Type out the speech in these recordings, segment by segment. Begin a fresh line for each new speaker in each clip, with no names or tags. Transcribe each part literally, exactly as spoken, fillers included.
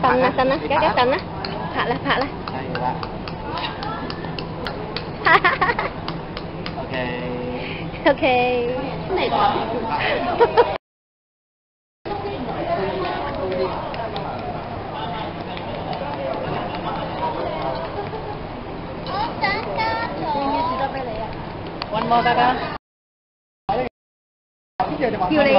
震啦震啦，加加震啦，拍啦拍啦。
係啦。OK。
OK。嚟講。
One more 大家。
叫你。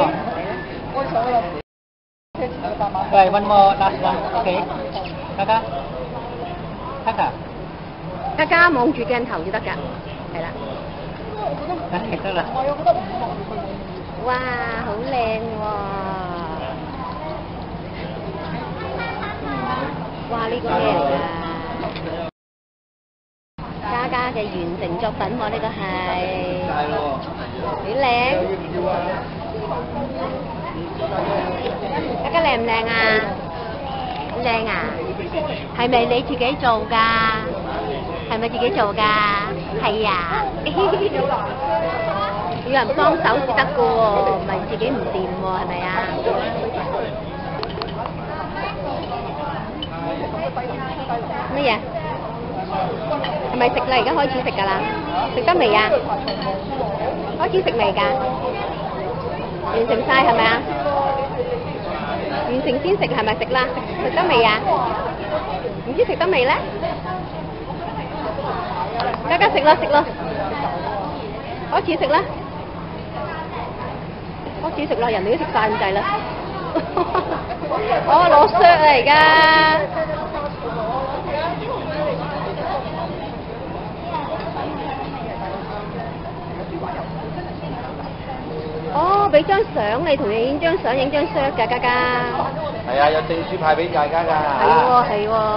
喂 ，one more last one，OK。大家。得㗎。
大家望住鏡頭就得㗎，係啦。
係得啦。
哇，好靚喎！哇，呢個咩嚟㗎？嘉嘉嘅完成作品喎，呢個係。幾靚！嘉嘉靚唔靚啊？靚啊！係咪你自己做㗎？係咪自己做㗎？係啊！要人幫手先得㗎喎，唔係自己唔掂喎，係咪啊？乜嘢？係咪食啦？而家開始食㗎啦？食得未啊？開始食未㗎？完成晒係咪啊？完成先食係咪食啦？食得未啊？唔知食得未咧？嘉嘉食啦食啦，開始食啦，開始食啦，人哋都食晒咁滯啦。我攞削啊而家。哦，俾張相你同你影張相，影張相㗎，嘉嘉。
係啊，有證書派俾大家㗎。
係喎係喎。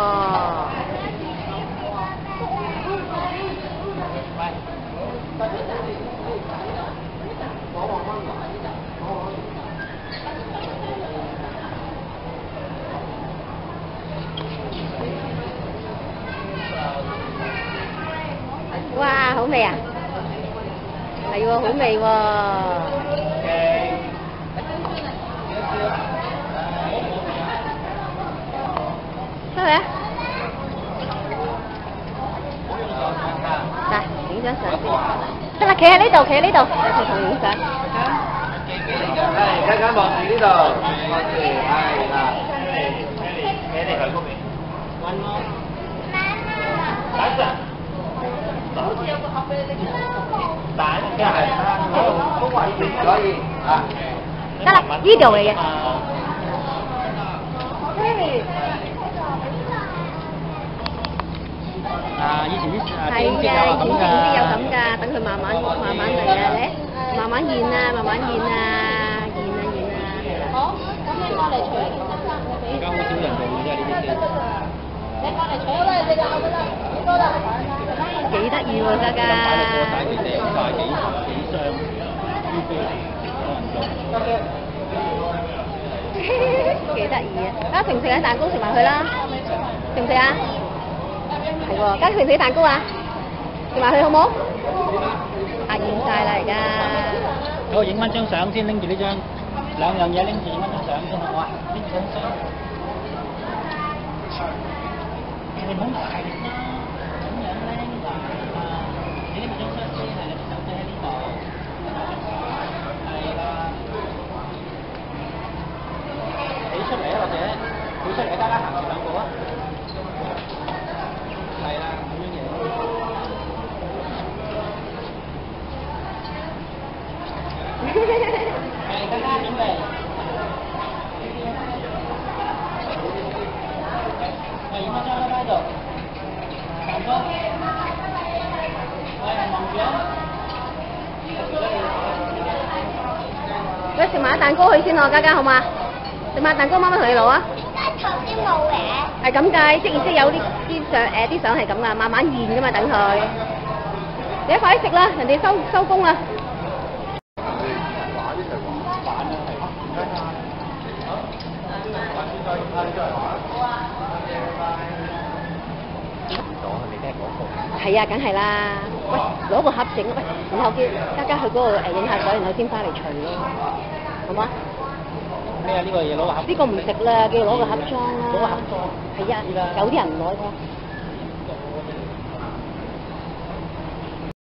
哇，好味啊！係喎，好味喎。得未啊？嗱，影張相先。得啦，企喺呢度，企喺呢度，一齊同影相。
係，大家望住呢度，望住，係啦。企喺佢嗰邊。One more。等陣。好似有個盒俾你拎。蛋即係好好穩定，所以啊。
得啦，呢度嚟嘅。
啊！以前啲啊
係啊，以前啲有咁㗎，等佢慢慢慢慢嚟啊，咧，慢慢現啊，慢慢現啊，現啊現啊，係啦。好，咁你過嚟除一件衫衫嘅俾。而家好少人用嘅啫，呢啲先。你過嚟除啦，你就得啦，幾多啦？幾得意喎，嘉嘉。
大啲訂曬幾幾箱 U B 可能用。
幾得意啊！家食唔食啊？蛋糕食埋佢啦，食唔食啊？係喎，家食唔食蛋糕啊？食埋佢好冇？啊，現晒啦而家。
好，影翻張相先，拎住呢張兩樣嘢拎住影翻張相先好唔好啊？拎住張相。你唔好大力啦，咁樣咧嗱啊！你拎住張相先，係你手仔喺呢度。係啦。企出嚟啊，或者企出嚟，大家行前兩步啊。係啦，咁樣嘅。係，大家準備。喂，影張相喺度。蛋糕。喂，望住啊。
喂，食埋蛋糕去先咯，嘉嘉好嘛？食埋蛋糕，媽媽同你攞啊！
頭先冇嘅。
係咁計，即然即有啲啲相誒啲相係咁噶，慢慢現噶嘛，等佢。你快啲食啦，人哋收收工啦。係啊，梗係啦。喂，攞個盒整，喂，然後叫嘉嘉去嗰度誒影下相，然後先翻嚟除咯，好嗎？
咩啊？呢個嘢攞個盒。
呢個唔食啦，叫攞個盒裝啦。
攞個盒裝。
係啊，有啲人唔攞㗎。